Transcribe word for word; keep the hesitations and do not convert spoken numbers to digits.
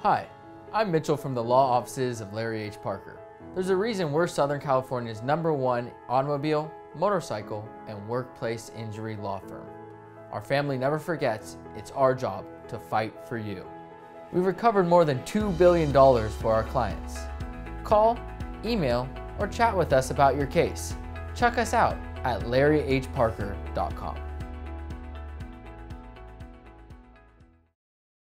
Hi, I'm Mitchell from the law offices of Larry H. Parker. There's a reason we're Southern California's number one automobile, motorcycle, and workplace injury law firm. Our family never forgets it's our job to fight for you. We've recovered more than two billion dollars for our clients. Call, email, or chat with us about your case. Check us out at larry h parker dot com.